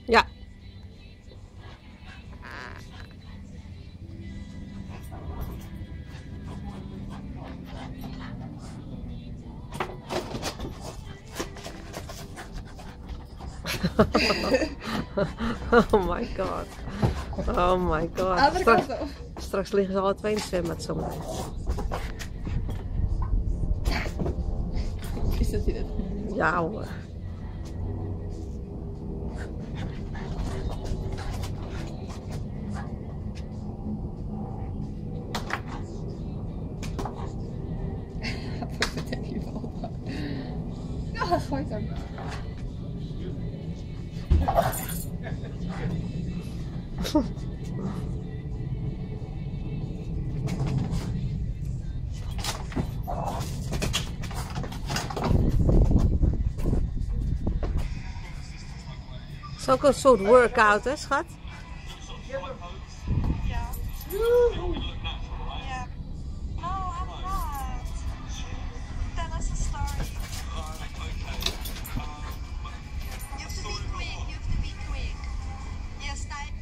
Ja. Oh my god. Oh my god. Andere kant op. Straks liggen ze alle twee in het zwembad zomaar. Is dat dit? Ja hoor. Wat heb je wel? Ja, gooi dan. Het is ook een soort workout, hè, schat? Ja. Ja. No, I'm not. Tell us a story. You have to be quick. You have to be quick. Yes,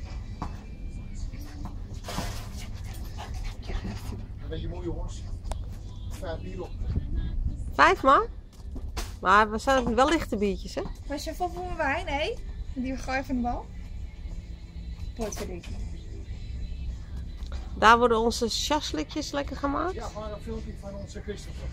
Een beetje moe jongens. 5 bier op. 5 man? Maar we zijn wel lichte biertjes, hè? Was je vol voor mijn wijn? Nee? Die gooi van de bal? Potverdikke. Daar worden onze shashlikjes lekker gemaakt. Ja, maar een filmpje van onze Christopher.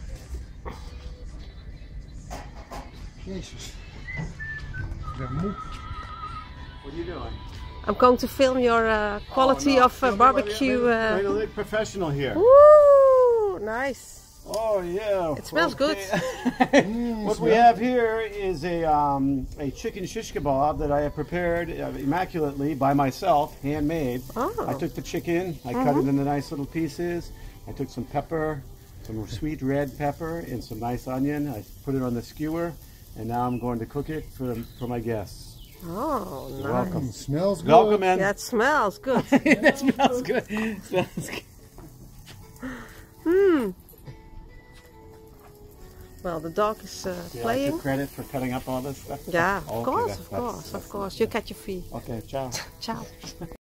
Jezus. Ik ben moe. What are you doing? I'm going to film your quality of barbecue. We're gonna look professional here. Woo! Nice. Oh yeah. It smells good. What we have here is a chicken shish kebab that I have prepared immaculately by myself, handmade. Oh. I took the chicken, I cut it into nice little pieces. I took some pepper, some sweet red pepper, and some nice onion. I put it on the skewer, and now I'm going to cook it for my guests. Oh, nice. Welcome. Smells good. Welcome in. Yeah, it smells good. That smells good. Smells good. Well, the dog is Yeah, I playing. took credit for cutting up all this stuff. Yeah, Okay, of course, that's of course. You catch your fee. Okay, ciao. Ciao.